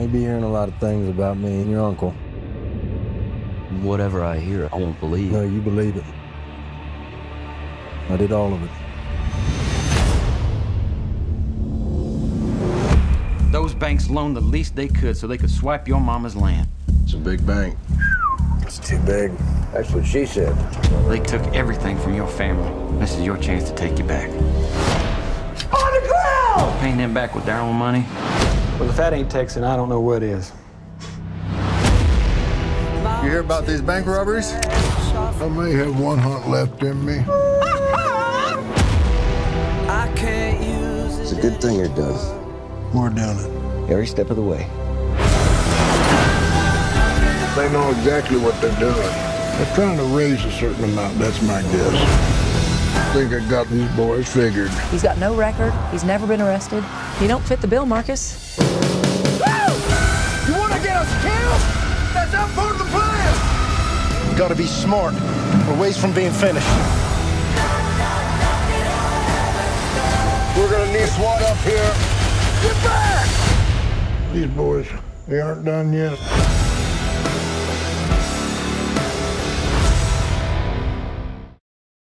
You'll be hearing a lot of things about me and your uncle. Whatever I hear, I won't believe. No, you believe it. I did all of it. Those banks loaned the least they could so they could swipe your mama's land. It's a big bank. It's too big. That's what she said. They took everything from your family. This is your chance to take you back. On the ground! Paying them back with their own money? Well, if that ain't Texan, I don't know what is. You hear about these bank robberies? I may have one hunt left in me. It's a good thing you're done. We're doing it. Every step of the way. They know exactly what they're doing. They're trying to raise a certain amount, that's my guess. I think I got these boys figured. He's got no record. He's never been arrested. You don't fit the bill, Marcus. You want to get us killed? That's not part of the plan! Gotta be smart. We're ways from being finished. We're gonna need SWAT up here. Get back! These boys, they aren't done yet.